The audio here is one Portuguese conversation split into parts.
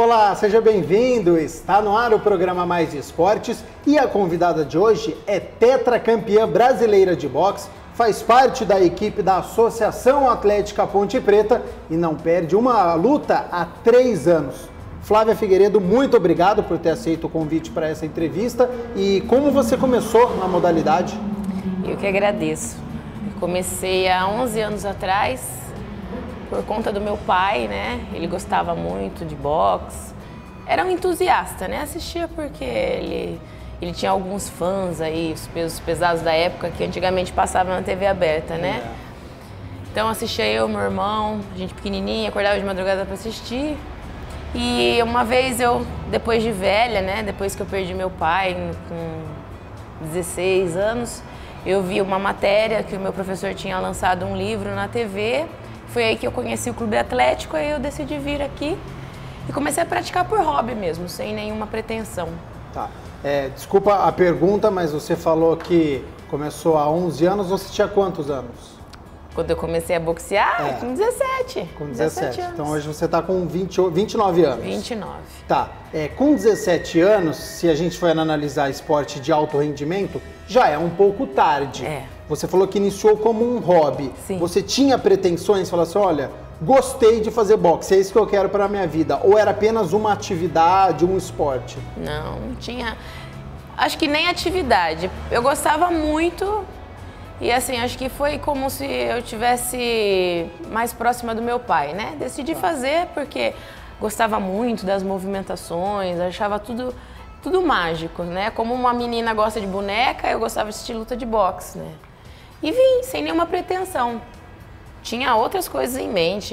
olá, seja bem-vindo. Está no ar o programa Mais Esportes e a convidada de hoje é tetracampeã brasileira de boxe, faz parte da equipe da Associação Atlética Ponte Preta e não perde uma luta há 3 anos. Flávia Figueiredo, muito obrigado por ter aceito o convite para essa entrevista. E como você começou na modalidade? Eu que agradeço. Eu comecei há 11 anos atrás, por conta do meu pai, né? Ele gostava muito de boxe. Era um entusiasta, né? Assistia porque ele tinha alguns fãs aí, os pesos pesados da época, que antigamente passavam na TV aberta, né? Então assistia eu, meu irmão, a gente pequenininha, acordava de madrugada para assistir. E uma vez eu, depois de velha, né? Depois que eu perdi meu pai, com 16 anos, eu vi uma matéria que o meu professor tinha lançado um livro na TV. Foi aí que eu conheci o Clube Atlético, aí eu decidi vir aqui e comecei a praticar por hobby mesmo, sem nenhuma pretensão. Tá. Desculpa a pergunta, mas você falou que começou há 11 anos, você tinha quantos anos? Quando eu comecei a boxear, com 17. Com 17 anos. Então hoje você está com 29 anos. 29. Tá. Com 17 anos, se a gente for analisar esporte de alto rendimento, já é um pouco tarde. Você falou que iniciou como um hobby. Sim. Você tinha pretensões, falou assim, olha, gostei de fazer boxe, é isso que eu quero para a minha vida. Ou era apenas uma atividade, um esporte? Não tinha, acho que nem atividade. Eu gostava muito e assim, acho que foi como se eu tivesse mais próxima do meu pai, né? Decidi fazer porque gostava muito das movimentações, achava tudo mágico, né? Como uma menina gosta de boneca, eu gostava de assistir luta de boxe, né? E vim, sem nenhuma pretensão. Tinha outras coisas em mente,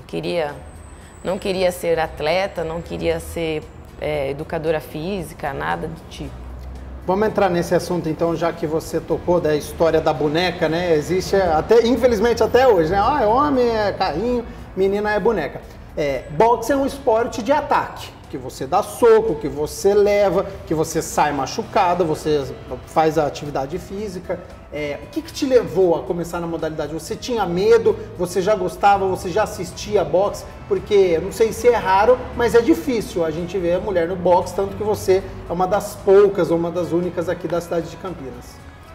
não queria ser atleta, não queria ser educadora física, nada do tipo. Vamos entrar nesse assunto então, já que você tocou da história da boneca, né? Existe até, infelizmente até hoje, né? Ah, homem é carrinho, menina é boneca. Boxe é um esporte de ataque, que você dá soco, que você leva, que você sai machucado, você faz a atividade física. O que te levou a começar na modalidade? Você tinha medo? Você já gostava? Você já assistia boxe? Porque, não sei se é raro, mas é difícil a gente ver a mulher no boxe, tanto que você é uma das poucas ou uma das únicas aqui da cidade de Campinas.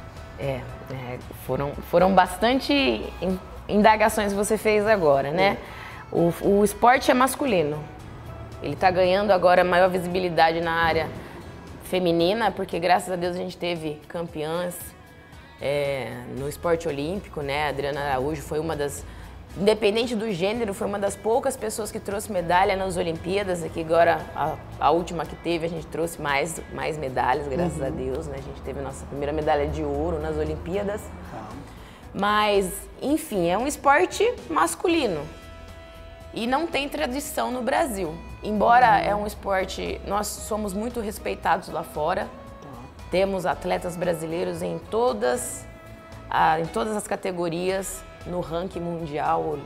Foram bastante indagações que você fez agora, né? O esporte é masculino. Ele está ganhando agora maior visibilidade na área feminina, porque graças a Deus a gente teve campeãs no esporte olímpico, né? A Adriana Araújo foi uma das, independente do gênero, foi uma das poucas pessoas que trouxe medalha nas Olimpíadas. Aqui agora, a última que teve, a gente trouxe mais medalhas, graças a Deus, né? A gente teve a nossa primeira medalha de ouro nas Olimpíadas. Mas, enfim, é um esporte masculino. E não tem tradição no Brasil. Embora é um esporte, nós somos muito respeitados lá fora. Temos atletas brasileiros em todas as categorias, no ranking mundial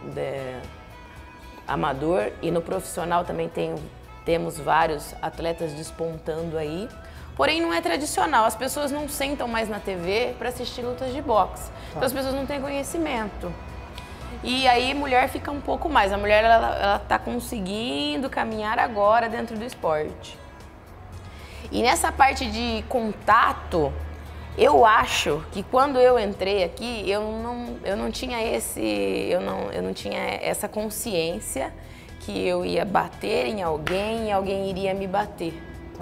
amador e no profissional também temos vários atletas despontando aí. Porém, não é tradicional, as pessoas não sentam mais na TV para assistir lutas de boxe. Então as pessoas não têm conhecimento. E aí, mulher fica um pouco mais. A mulher, ela tá conseguindo caminhar agora dentro do esporte. E nessa parte de contato, eu acho que quando eu entrei aqui, eu não tinha essa consciência que eu ia bater em alguém e alguém iria me bater.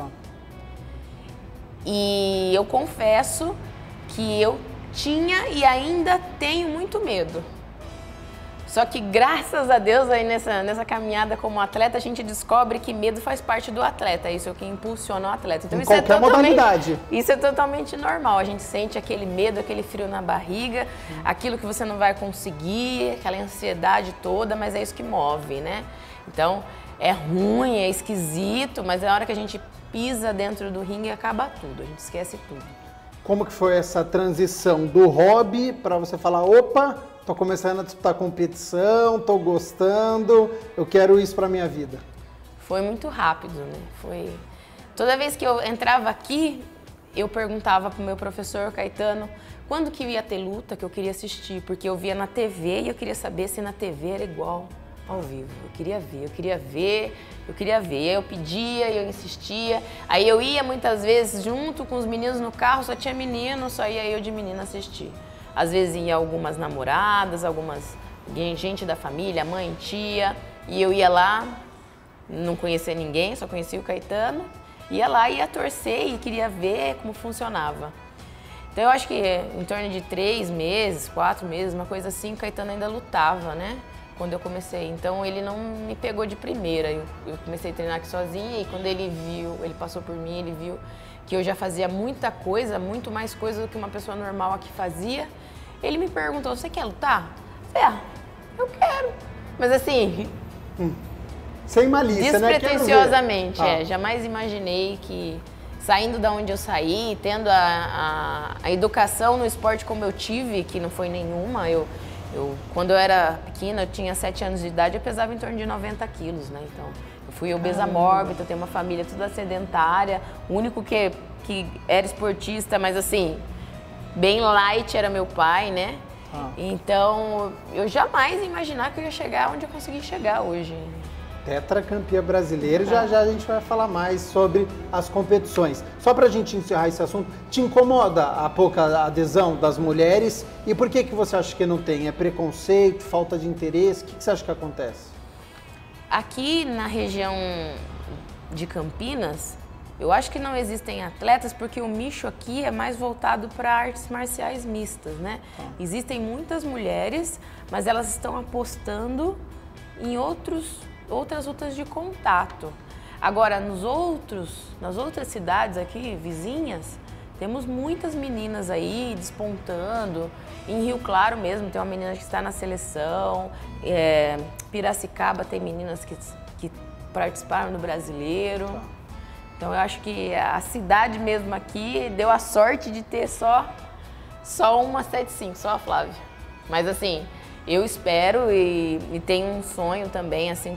E eu confesso que eu tinha e ainda tenho muito medo. Só que graças a Deus aí nessa caminhada como atleta a gente descobre que medo faz parte do atleta, isso é o que impulsiona o atleta. Então, isso qualquer modalidade. Isso é totalmente normal, a gente sente aquele medo, aquele frio na barriga, aquilo que você não vai conseguir, aquela ansiedade toda, mas é isso que move, né? Então é ruim, é esquisito, mas na hora que a gente pisa dentro do ringue acaba tudo, a gente esquece tudo. Como que foi essa transição do hobby para você falar, opa, tô começando a disputar competição, tô gostando, eu quero isso para minha vida? Foi muito rápido, né? Toda vez que eu entrava aqui, eu perguntava pro meu professor Caetano quando que ia ter luta que eu queria assistir, porque eu via na TV e eu queria saber se na TV era igual. ao vivo. Eu queria ver, eu queria ver, eu queria ver. Aí eu pedia, eu insistia. Aí eu ia muitas vezes junto com os meninos no carro, só tinha menino, só ia eu de menina assistir. Às vezes ia algumas namoradas, gente da família, mãe, tia. E eu ia lá, não conhecia ninguém, só conhecia o Caetano. Ia lá, ia torcer e queria ver como funcionava. Então eu acho que em torno de 3 meses, 4 meses, uma coisa assim, o Caetano ainda lutava, né? Quando eu comecei. Então ele não me pegou de primeira. Eu comecei a treinar aqui sozinha e quando ele viu, ele passou por mim, ele viu que eu já fazia muita coisa, muito mais coisa do que uma pessoa normal aqui fazia. Ele me perguntou, você quer lutar? Eu falei, eu quero. Mas assim... Sem malícia, né? Despretensiosamente, jamais imaginei que... Saindo da onde eu saí, tendo a educação no esporte como eu tive, que não foi nenhuma, quando eu era pequena, eu tinha 7 anos de idade, eu pesava em torno de 90 quilos, né? Então, eu fui obesa mórbida, eu tenho uma família toda sedentária, o único que era esportista, mas assim, bem light era meu pai, né? Então, eu jamais ia imaginar que eu ia chegar onde eu consegui chegar hoje. Tetracampeã brasileira, já a gente vai falar mais sobre as competições. Só para a gente encerrar esse assunto, te incomoda a pouca adesão das mulheres e por que você acha que não tem? É preconceito, falta de interesse? O que você acha que acontece? Aqui na região de Campinas, eu acho que não existem atletas porque o nicho aqui é mais voltado para artes marciais mistas, né? Existem muitas mulheres, mas elas estão apostando em outras lutas de contato. Agora, nas outras cidades aqui, vizinhas, temos muitas meninas aí despontando. Em Rio Claro mesmo, tem uma menina que está na seleção. Piracicaba tem meninas que participaram do Brasileiro. Então, eu acho que a cidade mesmo aqui deu a sorte de ter só uma 75, só a Flávia. Mas assim... Eu espero e tenho um sonho também, assim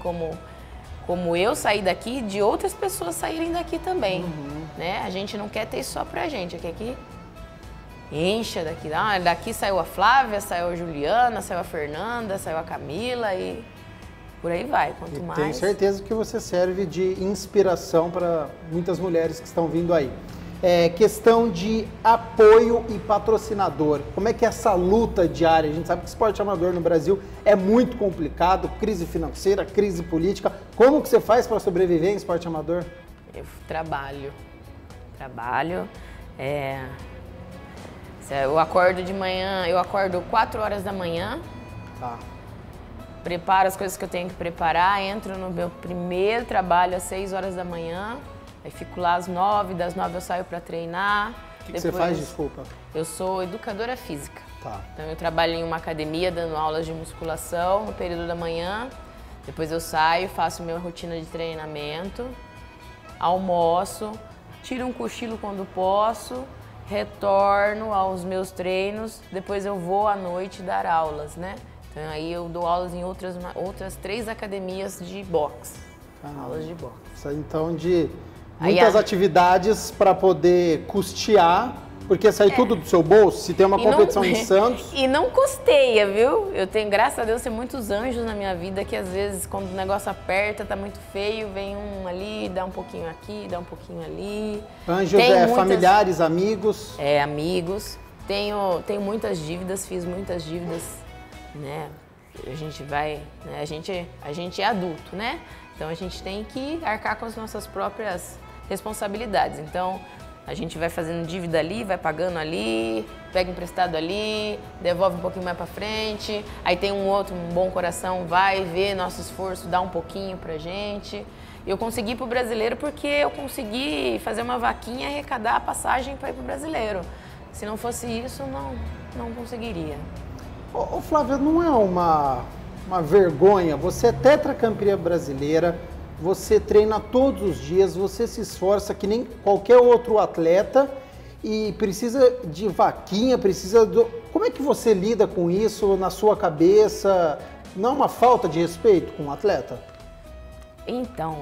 como eu sair daqui, de outras pessoas saírem daqui também, né? A gente não quer ter isso só pra gente, quer que encha daqui. Daqui saiu a Flávia, saiu a Juliana, saiu a Fernanda, saiu a Camila e por aí vai, quanto mais... Tenho certeza que você serve de inspiração para muitas mulheres que estão vindo aí. Questão de apoio e patrocinador. Como é que é essa luta diária? A gente sabe que o esporte amador no Brasil é muito complicado, crise financeira, crise política. Como que você faz para sobreviver em esporte amador? Eu trabalho. Eu acordo de manhã, eu acordo 4 horas da manhã. Preparo as coisas que eu tenho que preparar, entro no meu primeiro trabalho às 6 horas da manhã. Aí fico lá às 9, das 9 eu saio para treinar. O que você faz, desculpa? Eu sou educadora física. Então eu trabalho em uma academia dando aulas de musculação no período da manhã. Depois eu saio, faço minha rotina de treinamento, almoço, tiro um cochilo quando posso, retorno aos meus treinos. Depois eu vou à noite dar aulas, né? Então aí eu dou aulas em outras 3 academias de boxe. Aulas de boxe. Então de... Muitas atividades para poder custear, porque sai tudo do seu bolso, se tem uma competição em Santos. E não custeia, viu? Eu tenho, graças a Deus, tem muitos anjos na minha vida que às vezes, quando o negócio aperta, tá muito feio, vem um ali, dá um pouquinho aqui, dá um pouquinho ali. Anjos familiares, amigos? Amigos. Tenho muitas dívidas, fiz muitas dívidas, né? A gente vai, né? A gente é adulto, né? Então a gente tem que arcar com as nossas próprias responsabilidades. Então a gente vai fazendo dívida ali, vai pagando ali, pega emprestado ali, devolve um pouquinho mais para frente. Aí tem um bom coração, vai ver nosso esforço, dá um pouquinho pra gente. Eu consegui ir pro Brasileiro porque eu consegui fazer uma vaquinha e arrecadar a passagem para ir pro Brasileiro. Se não fosse isso, não conseguiria. Ô Flávia, não é uma vergonha? Você é tetracampeã brasileira, você treina todos os dias, você se esforça que nem qualquer outro atleta e precisa de vaquinha, Como é que você lida com isso na sua cabeça? Não é uma falta de respeito com o atleta? Então,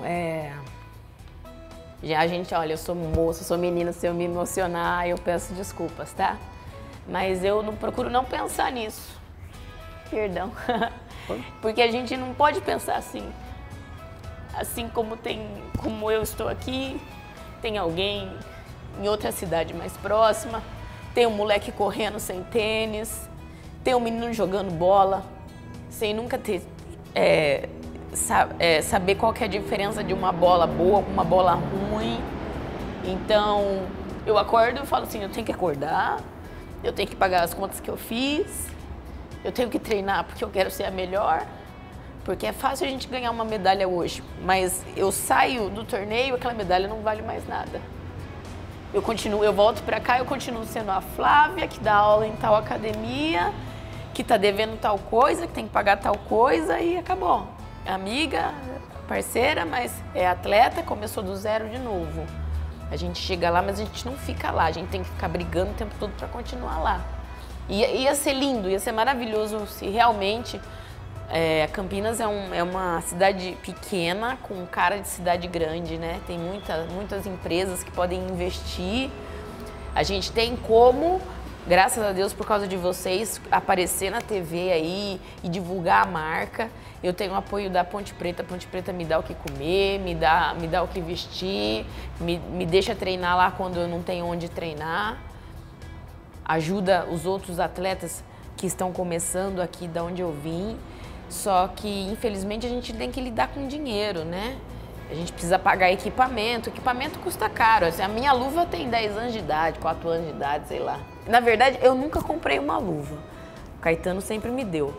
olha, eu sou moça, sou menina, se eu me emocionar, eu peço desculpas, tá? Mas eu procuro não pensar nisso. Perdão. Porque a gente não pode pensar assim. Assim como eu estou aqui, tem alguém em outra cidade mais próxima, tem um moleque correndo sem tênis, tem um menino jogando bola, sem nunca ter saber qual que é a diferença de uma bola boa com uma bola ruim. Então, eu acordo e falo assim, eu tenho que acordar, eu tenho que pagar as contas que eu fiz, eu tenho que treinar porque eu quero ser a melhor, porque é fácil a gente ganhar uma medalha hoje, mas eu saio do torneio, aquela medalha não vale mais nada. Eu volto pra cá, eu continuo sendo a Flávia, que dá aula em tal academia, que tá devendo tal coisa, que tem que pagar tal coisa e acabou. Amiga, parceira, mas é atleta, começou do zero de novo. A gente chega lá, mas a gente não fica lá, a gente tem que ficar brigando o tempo todo para continuar lá. Ia ser lindo, ia ser maravilhoso se realmente Campinas é uma cidade pequena com cara de cidade grande, né? Tem muitas empresas que podem investir. A gente tem como, graças a Deus, por causa de vocês, aparecer na TV aí e divulgar a marca. Eu tenho o apoio da Ponte Preta. A Ponte Preta me dá o que comer, me dá o que vestir, me deixa treinar lá quando eu não tenho onde treinar. Ajuda os outros atletas que estão começando aqui da onde eu vim. Só que, infelizmente, a gente tem que lidar com dinheiro, né? A gente precisa pagar equipamento. Equipamento custa caro. Assim, a minha luva tem 10 anos de idade, 4 anos de idade, sei lá. Na verdade, eu nunca comprei uma luva. O Caetano sempre me deu.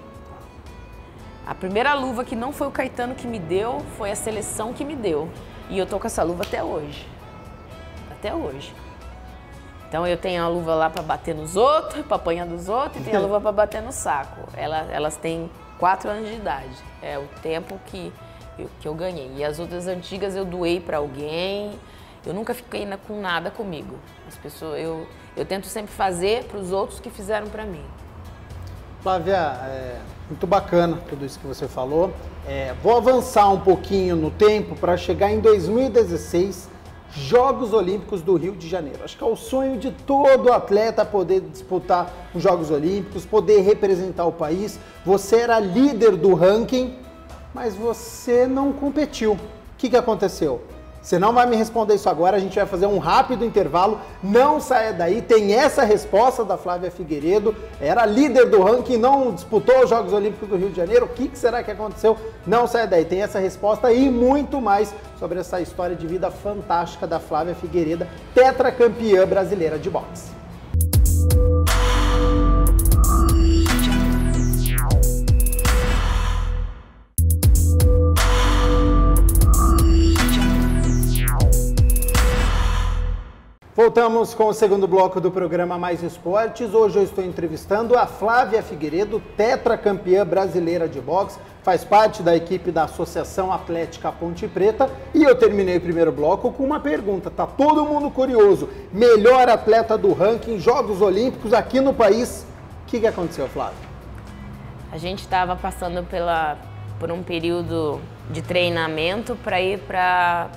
A primeira luva que não foi o Caetano que me deu, foi a seleção que me deu. E eu tô com essa luva até hoje. Até hoje. Então eu tenho a luva lá para bater nos outros, para apanhar dos outros, e tenho a luva para bater no saco. Elas têm 4 anos de idade. É o tempo que eu ganhei. E as outras antigas eu doei para alguém. Eu nunca fiquei com nada comigo. As pessoas, eu tento sempre fazer para os outros que fizeram para mim. Flávia, muito bacana tudo isso que você falou. Vou avançar um pouquinho no tempo para chegar em 2016, Jogos Olímpicos do Rio de Janeiro. Acho que é o sonho de todo atleta poder disputar os Jogos Olímpicos, poder representar o país. Você era líder do ranking, mas você não competiu. O que aconteceu? Você não vai me responder isso agora, a gente vai fazer um rápido intervalo. Não saia daí, tem essa resposta da Flávia Figueiredo. Era líder do ranking, não disputou os Jogos Olímpicos do Rio de Janeiro. O que será que aconteceu? Não saia daí, tem essa resposta e muito mais sobre essa história de vida fantástica da Flávia Figueiredo, tetracampeã brasileira de boxe. Voltamos com o segundo bloco do programa Mais Esportes. Hoje eu estou entrevistando a Flávia Figueiredo, tetracampeã brasileira de boxe, faz parte da equipe da Associação Atlética Ponte Preta. E eu terminei o primeiro bloco com uma pergunta, tá todo mundo curioso. Melhor atleta do ranking, Jogos Olímpicos aqui no país. O que aconteceu, Flávia? A gente estava passando por um período de treinamento para ir para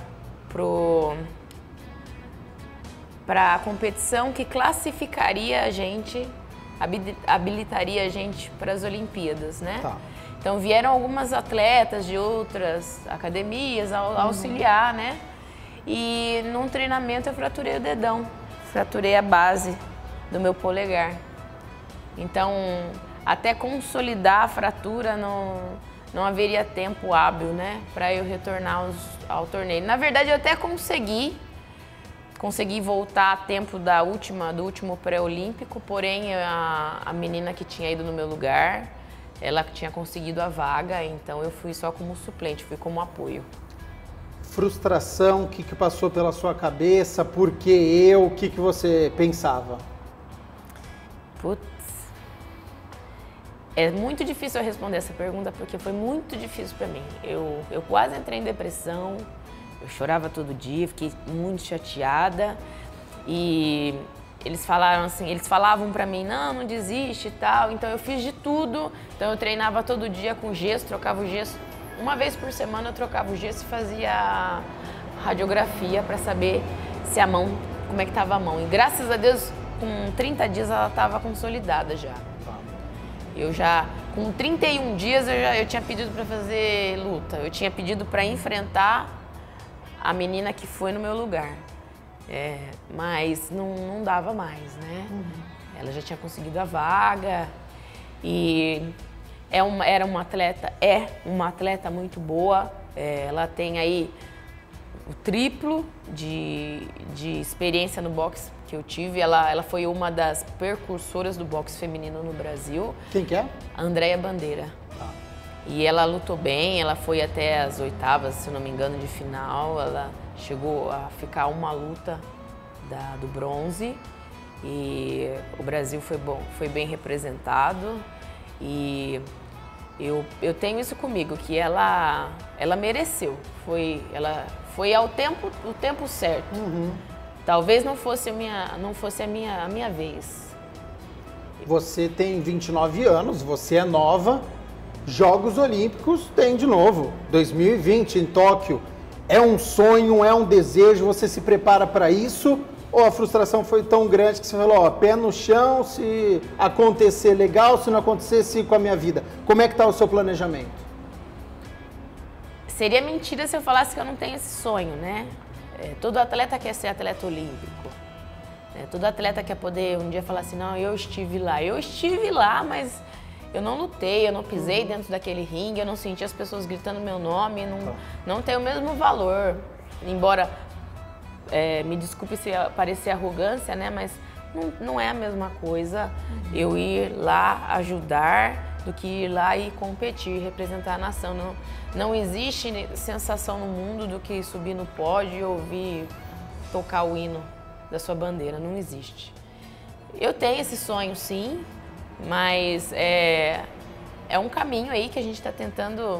a competição que classificaria a gente, habilitaria a gente para as Olimpíadas, né? Tá. Então vieram algumas atletas de outras academias auxiliar, né? E num treinamento eu fraturei o dedão, fraturei a base do meu polegar. Então, até consolidar a fratura não haveria tempo hábil, né? Para eu retornar ao torneio. Na verdade, eu até consegui voltar a tempo do último pré-olímpico, porém a menina que tinha ido no meu lugar, ela tinha conseguido a vaga, então eu fui só como suplente, fui como apoio. Frustração, o que passou pela sua cabeça, por que eu, o que você pensava? Putz, é muito difícil eu responder essa pergunta, porque foi muito difícil para mim. Eu quase entrei em depressão. Eu chorava todo dia, fiquei muito chateada e eles falavam pra mim, não desiste e tal, então eu fiz de tudo, então eu treinava todo dia com gesso, trocava o gesso, uma vez por semana eu trocava o gesso e fazia radiografia pra saber se a mão, como é que tava a mão, e graças a Deus com 30 dias ela tava consolidada já. Eu já Com 31 dias eu tinha pedido para fazer luta. Eu tinha pedido para enfrentar a menina que foi no meu lugar. Mas não dava mais, né? Ela já tinha conseguido a vaga e é uma atleta muito boa. Ela tem aí o triplo de experiência no boxe que eu tive. Ela foi uma das percursoras do boxe feminino no Brasil. Quem que é? A Andréia Bandeira. E ela lutou bem, ela foi até as oitavas, se não me engano, de final. Ela chegou a ficar uma luta do bronze e o Brasil foi bem representado. E eu tenho isso comigo, que ela mereceu. Ela foi o tempo certo. Talvez não fosse a minha vez. Você tem 29 anos, você é nova. Jogos Olímpicos tem de novo, 2020 em Tóquio. É um sonho, é um desejo, você se prepara para isso? Ou a frustração foi tão grande que você falou, ó, pé no chão, se acontecer legal, se não acontecer, sigo com a minha vida. Como é que tá o seu planejamento? Seria mentira se eu falasse que eu não tenho esse sonho, né? Todo atleta quer ser atleta olímpico. Todo atleta quer poder um dia falar assim, não, eu estive lá. Eu estive lá, mas eu não lutei, eu não pisei dentro daquele ringue, eu não senti as pessoas gritando meu nome, não tem o mesmo valor. Embora, me desculpe se parecer arrogância, né? Mas não é a mesma coisa eu ir lá ajudar do que ir lá e competir, representar a nação. Não existe sensação no mundo do que subir no pódio e ouvir tocar o hino da sua bandeira, não existe. Eu tenho esse sonho, sim, mas é um caminho aí que a gente está tentando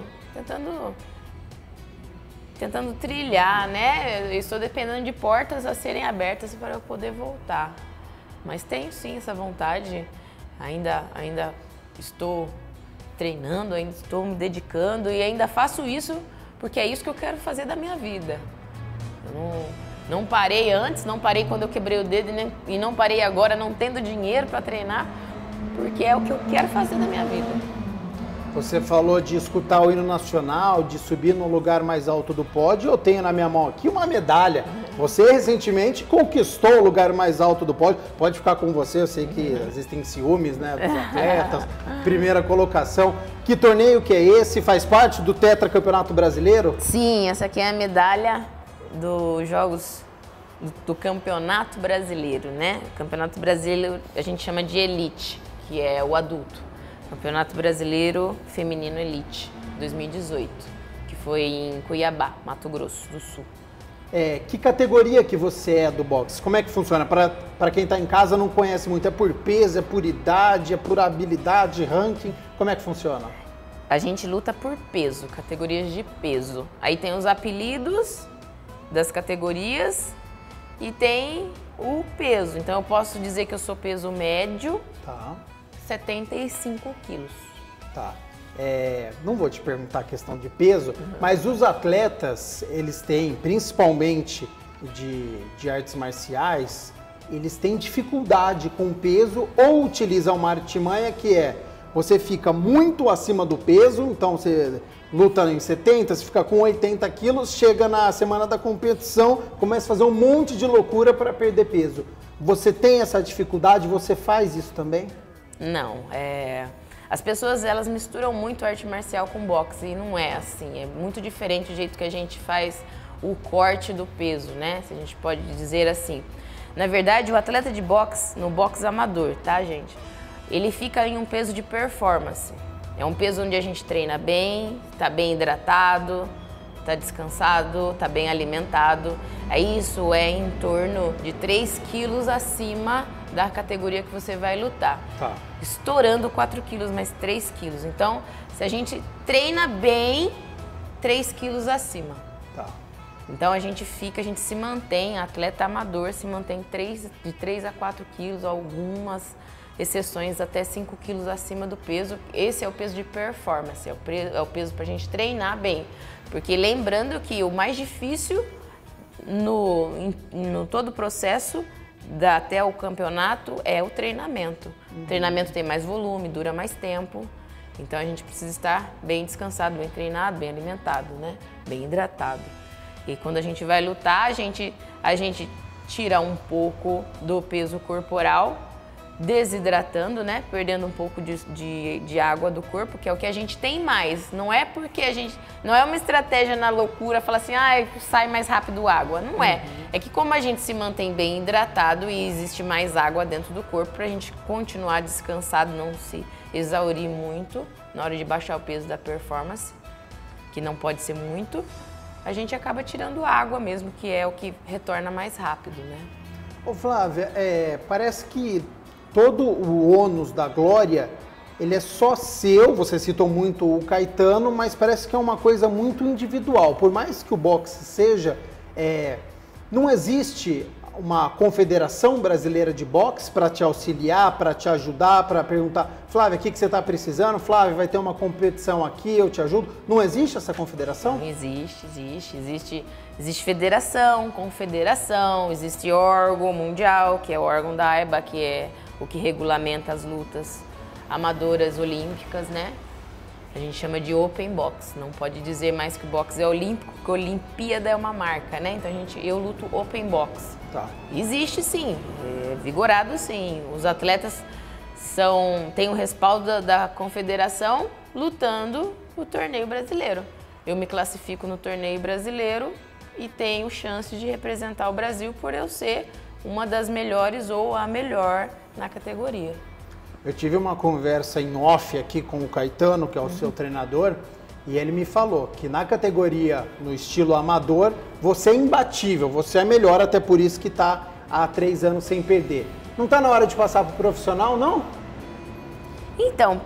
trilhar, né? Eu estou dependendo de portas a serem abertas para eu poder voltar. Mas tenho sim essa vontade, ainda estou treinando, ainda estou me dedicando e ainda faço isso porque é isso que eu quero fazer da minha vida. Eu não parei antes, não parei quando eu quebrei o dedo e não parei agora não tendo dinheiro para treinar, porque é o que eu quero fazer da minha vida. Você falou de escutar o hino nacional, de subir no lugar mais alto do pódio. Eu tenho na minha mão aqui uma medalha. Você recentemente conquistou o lugar mais alto do pódio. Pode ficar com você, eu sei que existem ciúmes, né, dos atletas. Primeira colocação. Que torneio que é esse? Faz parte do Tetracampeonato Brasileiro? Sim, essa aqui é a medalha dos Jogos do Campeonato Brasileiro, né? O Campeonato Brasileiro a gente chama de Elite, que é o adulto. Campeonato Brasileiro Feminino Elite 2018, que foi em Cuiabá, Mato Grosso do Sul. Que categoria que você é do boxe? Como é que funciona? Para quem está em casa não conhece muito, é por peso, é por idade, é por habilidade, ranking? Como é que funciona? A gente luta por peso, categorias de peso. Aí tem os apelidos das categorias e tem o peso. Então eu posso dizer que eu sou peso médio. Tá. 75 quilos. Tá. Não vou te perguntar a questão de peso, mas os atletas, eles têm, principalmente de artes marciais, eles têm dificuldade com peso ou utilizam uma artimanha que você fica muito acima do peso, então você luta em 70, você fica com 80 quilos, chega na semana da competição, começa a fazer um monte de loucura para perder peso. Você tem essa dificuldade, você faz isso também? Não, as pessoas elas misturam muito arte marcial com boxe e não é assim, é muito diferente o jeito que a gente faz o corte do peso, né? Se a gente pode dizer assim. Na verdade, o atleta de boxe, no boxe amador, tá, gente? Ele fica em um peso de performance. É um peso onde a gente treina bem, tá bem hidratado, tá descansado, tá bem alimentado. Isso é em torno de 3 quilos acima da categoria que você vai lutar. Tá. Estourando 4 quilos, mais 3 quilos. Então, se a gente treina bem, 3 quilos acima. Tá. Então a gente se mantém, atleta amador se mantém de 3 a 4 quilos, algumas exceções até 5 quilos acima do peso. Esse é o peso de performance, é o peso pra gente treinar bem. Porque lembrando que o mais difícil no todo o processo até o campeonato é o treinamento. O treinamento tem mais volume, dura mais tempo Então a gente precisa estar bem descansado, bem treinado, bem alimentado, né? Bem hidratado. E quando a gente vai lutar, a gente tira um pouco do peso corporal, desidratando, né? Perdendo um pouco de água do corpo, que é o que a gente tem mais. Não é porque não é uma estratégia na loucura, falar assim, sai mais rápido água. Não é. É que como a gente se mantém bem hidratado e existe mais água dentro do corpo, pra gente continuar descansado, não se exaurir muito na hora de baixar o peso da performance, que não pode ser muito, a gente acaba tirando água mesmo, que é o que retorna mais rápido, né? Ô Flávia, parece que todo o ônus da glória, ele é só seu, você citou muito o Caetano, mas parece que é uma coisa muito individual. Por mais que o boxe seja, não existe uma confederação brasileira de boxe para te auxiliar, para te ajudar, para perguntar, Flávia, o que você está precisando? Flávia, vai ter uma competição aqui, eu te ajudo. Não existe essa confederação? Não existe. Existe federação, confederação, existe órgão mundial, que é o órgão da AIBA, que é o que regulamenta as lutas amadoras olímpicas, né? A gente chama de Open Box, não pode dizer mais que o boxe é olímpico, porque Olimpíada é uma marca, né? Então eu luto Open Box. Tá. Existe sim, é vigorado sim. Os atletas têm o respaldo da confederação lutando o torneio brasileiro. Eu me classifico no torneio brasileiro e tenho chance de representar o Brasil por eu ser uma das melhores ou a melhor na categoria. Eu tive uma conversa em off aqui com o Caetano, que é o seu treinador, e ele me falou que na categoria, no estilo amador, você é imbatível, você é melhor, até por isso que está há 3 anos sem perder. Não está na hora de passar para o profissional, não? Então,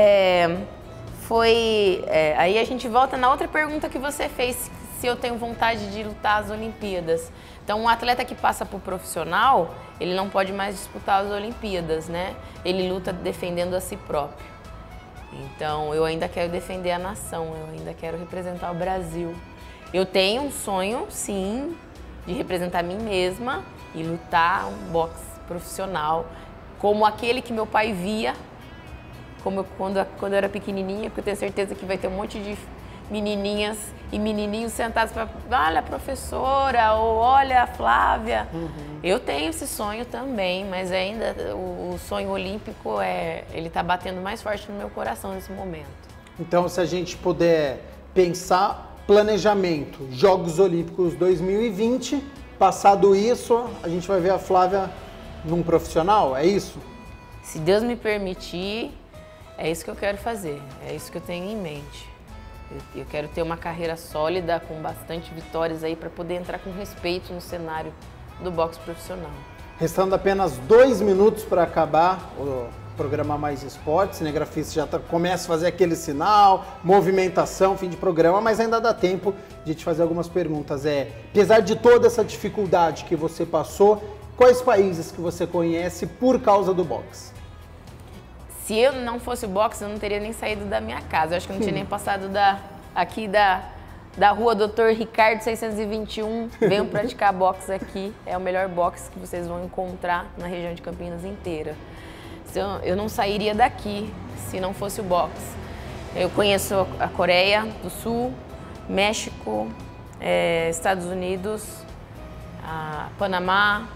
aí a gente volta na outra pergunta que você fez, se eu tenho vontade de lutar as Olimpíadas. Então, um atleta que passa para o profissional, ele não pode mais disputar as Olimpíadas, né? Ele luta defendendo a si próprio. Então, eu ainda quero defender a nação, eu ainda quero representar o Brasil. Eu tenho um sonho, sim, de representar a mim mesma e lutar um boxe profissional, como aquele que meu pai via, quando eu era pequenininha, porque eu tenho certeza que vai ter um monte de menininhas e menininhos sentados para, olha a professora, ou olha a Flávia. Eu tenho esse sonho também, mas ainda o sonho olímpico ele está batendo mais forte no meu coração nesse momento. Então, se a gente puder pensar, planejamento, Jogos Olímpicos 2020, passado isso, a gente vai ver a Flávia num profissional, é isso? Se Deus me permitir, é isso que eu quero fazer, é isso que eu tenho em mente. Eu quero ter uma carreira sólida, com bastante vitórias aí, para poder entrar com respeito no cenário do boxe profissional. Restando apenas 2 minutos para acabar o programa Mais Esportes, cinegrafista já começa a fazer aquele sinal, movimentação, fim de programa, mas ainda dá tempo de te fazer algumas perguntas. Apesar de toda essa dificuldade que você passou, quais países que você conhece por causa do boxe? Se eu não fosse o boxe, eu não teria nem saído da minha casa. Eu acho que eu não tinha nem passado aqui da rua Dr. Ricardo 621. Venham praticar boxe aqui. É o melhor boxe que vocês vão encontrar na região de Campinas inteira. Eu não sairia daqui se não fosse o boxe. Eu conheço a Coreia do Sul, México, Estados Unidos, Panamá,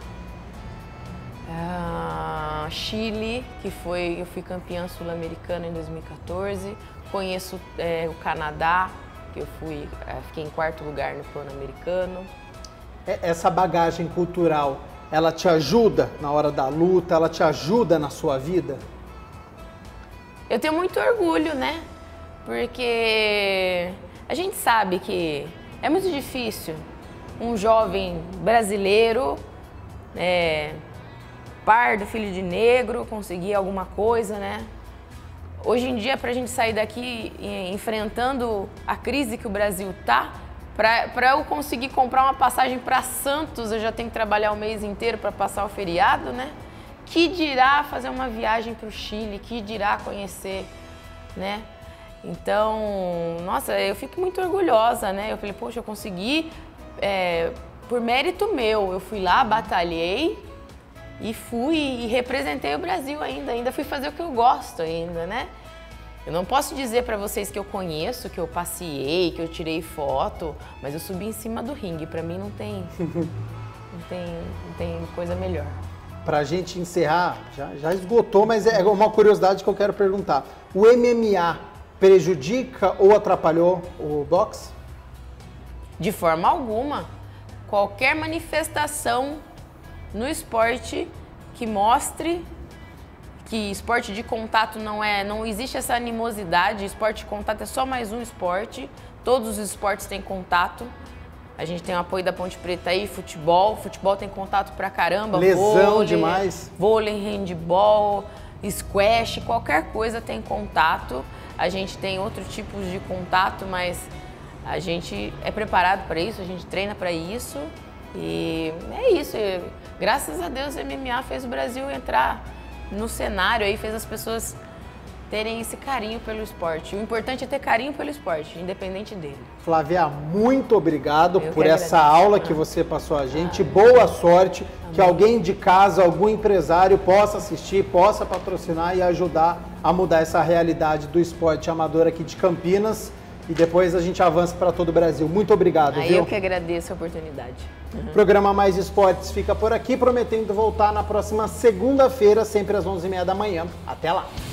Chile, que eu fui campeã sul-americana em 2014. Conheço o Canadá, que eu fiquei em 4º lugar no Pan-Americano. Essa bagagem cultural, ela te ajuda na hora da luta? Ela te ajuda na sua vida? Eu tenho muito orgulho, né? Porque a gente sabe que é muito difícil um jovem brasileiro, pardo, filho de negro, conseguir alguma coisa, né? Hoje em dia, para a gente sair daqui enfrentando a crise que o Brasil tá, para eu conseguir comprar uma passagem para Santos, eu já tenho que trabalhar o mês inteiro para passar o feriado, né? Que dirá fazer uma viagem para o Chile, que dirá conhecer, né? Então, nossa, eu fico muito orgulhosa, né? Eu falei, poxa, eu consegui, por mérito meu, eu fui lá, batalhei, e fui e representei o Brasil ainda fui fazer o que eu gosto ainda, né? Eu não posso dizer para vocês que eu conheço, que eu passeei, que eu tirei foto, mas eu subi em cima do ringue. Para mim não tem coisa melhor. Pra gente encerrar, já esgotou, mas é uma curiosidade que eu quero perguntar. O MMA prejudica ou atrapalhou o boxe? De forma alguma. Qualquer manifestação no esporte que mostre que esporte de contato não existe essa animosidade, esporte de contato é só mais um esporte, todos os esportes têm contato. A gente tem o apoio da Ponte Preta aí, futebol tem contato pra caramba. Lesão vôlei, demais. Vôlei, handball, squash, qualquer coisa tem contato. A gente tem outros tipos de contato, mas a gente é preparado para isso, a gente treina para isso. E é isso. Graças a Deus o MMA fez o Brasil entrar no cenário aí, fez as pessoas terem esse carinho pelo esporte. O importante é ter carinho pelo esporte, independente dele. Flávia, muito obrigado por agradeço. essa aula que você passou a gente. Boa sorte, que alguém de casa, algum empresário possa assistir, possa patrocinar e ajudar a mudar essa realidade do esporte amador aqui de Campinas. E depois a gente avança para todo o Brasil. Muito obrigado, viu? Eu que agradeço a oportunidade. O programa Mais Esportes fica por aqui, prometendo voltar na próxima segunda-feira, sempre às 11h30 da manhã. Até lá!